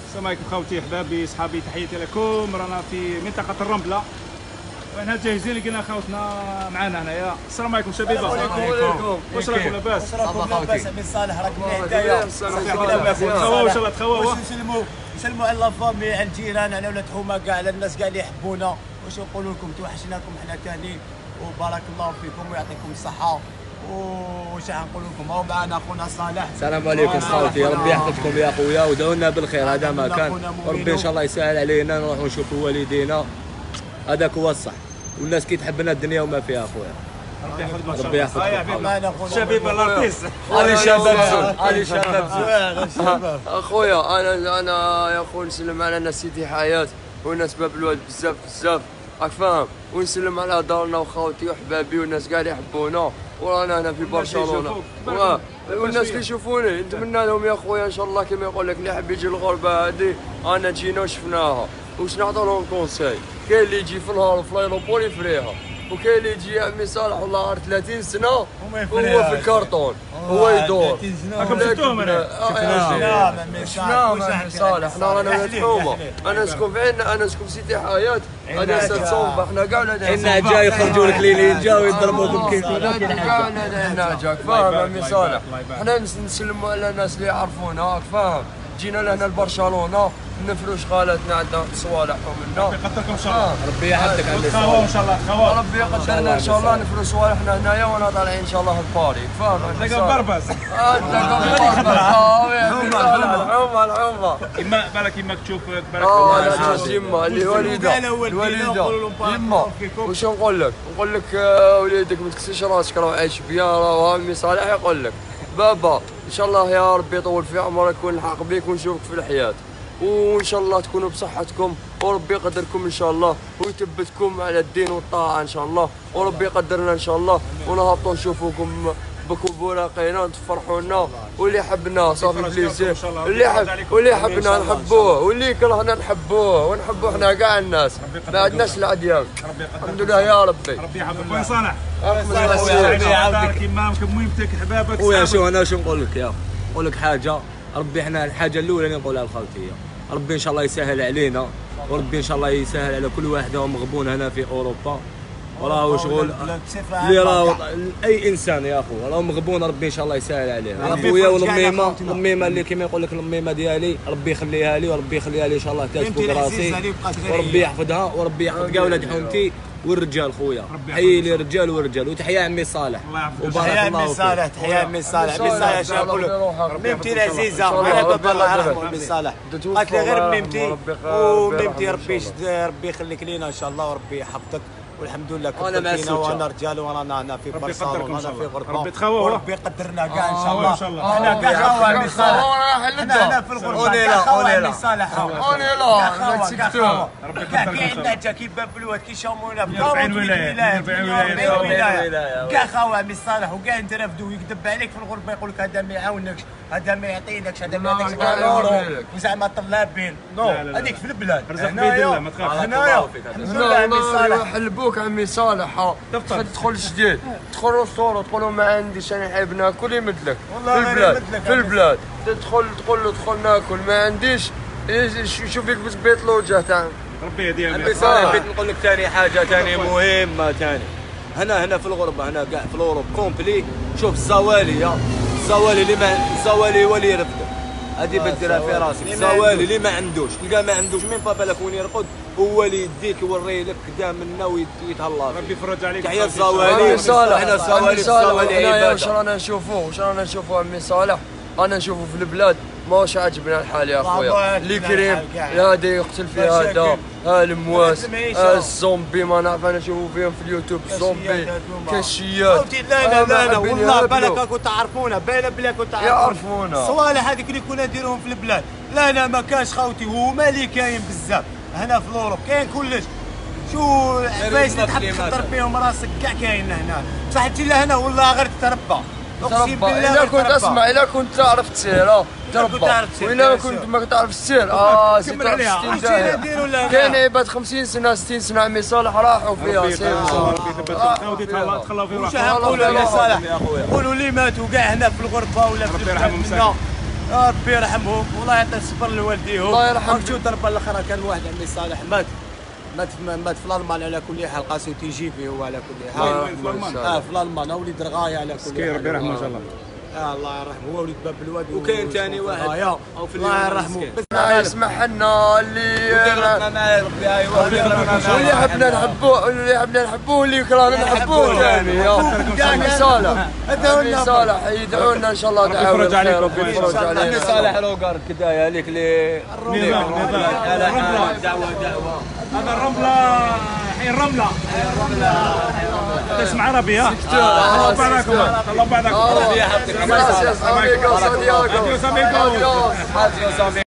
السلام عليكم خوتي احبابي صحابي، تحياتي لكم. رانا في منطقه الرمله وهنا جاهزين، لقينا خوتنا معنا هنايا. السلام عليكم شبيبه. السلام عليكم. واش راكم لاباس؟ لاباس بن صالح راك مليح نتايا. تخواو ان شاء الله تخواو. نسلموا على لافامي، على الجيران، على ولاد حومه كاع، على الناس كاع اللي يحبونا. واش نقولوا لكم؟ توحشناكم حنا ثاني، وبارك الله فيكم ويعطيكم الصحه. واش نقول لكم؟ هو معنا خونا صالح. السلام عليكم خوتي، ربي يحفظكم يا خويا ودعوا لنا بالخير. هذا ما كان، وربي ان شاء الله يسهل علينا نروحوا نشوفوا والدينا. هذاك هو الصح، والناس كي تحبنا الدنيا وما فيها خويا. ربي يحفظك. ربي يحفظك. شبيب الارتيست علي شباب زول، علي شباب زول. اخويا انا يا اخو نسلم على ناس سيدي حياه وناس باب الواد بزاف بزاف، راك فاهم، ونسلم على دارنا وخاوتي وحبابي والناس كاع اللي يحبونا. ورانا هنا في برشلونه والناس اللي يشوفوني نتمنى لهم يا خويا ان شاء الله كما يقول لك اللي حاب يجي الغربه هذه انا جينا وشفناها. واش نعطوا لهم كونساي؟ كاين اللي يجي في النهار في الايروبور يفريها، وكاين اللي يجي يا عمي صالح والله غير 30 سنه هو في الكرتون هو يدور. راكم شفتوهم هنا؟ شفناهم عمي صالح. حنا رانا ولاد حومه، انا نسكن في عندنا، انا نسكن في سيتي حياه، هذا سد صوبه، حنا كاع ولاد حنا جاي يخرجوا لك ليلين جاو يضربوكم كيف كاع ولاد عندنا جاك فاهم عمي صالح. حنا نسلموا على الناس اللي يعرفونا فاهم. جينا لهنا لبرشلونه نفروا شغالاتنا عندنا صوالحهم منا. ربي يقدركم ان شاء الله. ربي يحفظك عندك. تخواو ان شاء الله تخواو. ربي يقدرنا ان شاء الله نفروا صوالحنا هنايا وانا طالعين ان شاء الله الباري فاهم. تلقى بربز. الحومه الحومه كيما بالك كيما تشوف بالك. لا يما اللي وليده يما. واش نقول لك؟ نقول لك وليدك ما تكسرش راسك، راه عايش بيا، راه عمي صالح يقول لك بابا ان شاء الله يا ربي يطول في عمرك ونلحق بيك ونشوفك في الحياه، وان شاء الله تكونوا بصحتكم، وربي يقدركم ان شاء الله ويثبتكم على الدين والطاعه ان شاء الله، وربي يقدرنا ان شاء الله ونهبطوا نشوفوكم بكم بوراقينا وتفرحونا. واللي حبنا صافي بليزير، واللي حبنا نحبوه، واللي كرهنا نحبوه ونحبوا حنا كاع الناس، ما عندناش العديان. الحمد لله يا ربي. ربي يحفظك. وين صالح؟ يعاودك امامك ميمتك حبابك. خويا شو انا شو نقول لك يا نقول لك حاجه، ربي احنا الحاجه الاولى اللي نقولها لخالتي، ربي ان شاء الله يسهل علينا، وربي ان شاء الله يسهل على كل واحد مغبون هنا في اوروبا وراه شغل اللي راه اي انسان يا اخو راه مغبون، ربي ان شاء الله يسهل عليه. خويا والميمه اللي كما يقول لك الميمه ديالي ربي يخليها لي، وربي يخليها لي ان شاء الله تاج فوق راسي، وربي يحفظها، وربي يحفظ كاع ولاد حومتي والرجال خويا. حيي لي الرجال والرجال، وتحيا عمي صالح. وبارك الله فيك. صالح تحيا عمي صالح. عمي صالح شنو نقول لك؟ ميمتي العزيزه على باب الله يرحمه عمي صالح، قالت لي غير ميمتي، وميمتي ربي يخليك لينا ان شاء الله، وربي يحفظك. والحمد لله كنت فينا وانا رجال ورانا هنا في برشلونه وانا في غربه. ربي تخوى وربي يقدرنا كاع ان شاء الله. ان شاء الله. احنا كاع خوا عمي صالح، احنا هنا في الغربه كاع خوا عمي صالح. لا تسكتوا. كاع عندنا جا كي باب الواد كي شامونا في 40 ولايه كاع خوا عمي صالح، وكاع نترفدوا ويكذب عليك في الغربه يقول لك هذا ما يعاونكش، هذا ما يعطينكش، هذا ما يعطيكش كاع الاورو وزعما طلابين. نو هذيك في البلاد هنايا ما تخافش. هنايا الحمد لله عمي صالح. حلبوك عمي صالح، تدخل جديد، تدخل رستورون تقول ما عنديش انا حاب ناكل يمدلك في البلاد، في البلاد تدخل تقول له دخل ناكل ما عنديش يشوف فيك بزبيط لوجه تاع ربي يهديها. عمي صالح بغيت نقول لك ثاني حاجه ثاني مهمه ثاني، هنا في الغربه هنا كاع في الاوروب كومبلي. شوف الزوالي الزوالي ولي يرفد، هذه بديرها في راسك. الزوالي اللي ما عندوش تلقى ما عندوش مين بابا لك وين يرقد، هو اللي يديك يوري لك كدا منا ويتهلا. ربي يفرج عليك. تحيا الزوالي صالح. احنا الزوالي هنايا واش رانا نشوفوا عمي صالح، انا نشوفوا في البلاد ماهوش عاجبنا الحال يا خويا. اللي كريم هذا يقتل في هذا، المواس، الزومبي ما نعرف انا نشوفوا فيهم في اليوتيوب الزومبي كاشيات. لا والله بالك كنت تعرفونا، باينه بلا كنت يعرفونا الصوالح هذيك اللي كنا نديروهم في البلاد. لا ما كانش خوتي، هما اللي كاين بزاف هنا في الاوروب، كاين كلش. شو عفايس اللي تحب تخطر بهم راسك كاع كاين هنا، بصح تجي لهنا والله غير تتربى. اقسم بالله الا كنت اسمع، الا كنت تعرف تسير تربى، والا كنت ما تعرف تسير كمل عليها. 60 كاين عباد 50 سنه 60 سنه عمي صالح راحوا فيها. ربي يثبتهم. تخلوا في واش روحهم. نقولوا يا صالح؟ نقولوا اللي ماتوا كاع هنا في الغربه ولا في البلاد ربي يرحمهم والله يعطي الصبر لوالديهم. الله يرحمهم. راك تشوف ضربه الاخرى كان واحد عمي صالح مات في الالمان على كل حال، قاسي تيجي فيه هو على كل حال. وين في الالمان؟ في الالمان وليد رغايه على كل حال. ربي يرحمه ان شاء الله. الله يرحمه هو وليد باب الوادي. وكاين ثاني واحد او في الله يرحمه. يسمح لنا اللي واللي حبنا نحبوه واللي يكرهنا نحبوه ثاني. عمي صالح يدعوا لنا ان شاء الله. يفرج عليكم. يفرج علينا. عمي صالح روقر كدايه عليك لي دعوه هذا الرمله حي الرمله. اسم عربي ها. الله بعدكم الله بعدكم. Gracias, amigos. Adiós. Adiós amigos. Adiós amigos.